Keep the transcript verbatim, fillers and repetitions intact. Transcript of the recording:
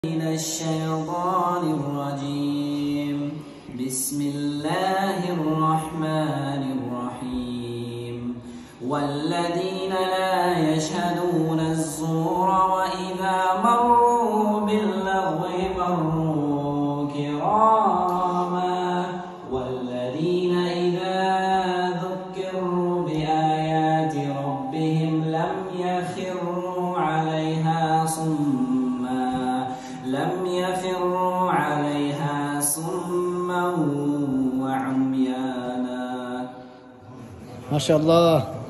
من الشيطان الرجيم. بسم الله الرحمن الرحيم. والذين لا يشهدون الزور وإذا مروا باللغو مروا كراما والذين إذا ذكروا بآيات ربهم لم يخروا عليها صما لم يفروا عليها صما وعميانا. ما شاء الله.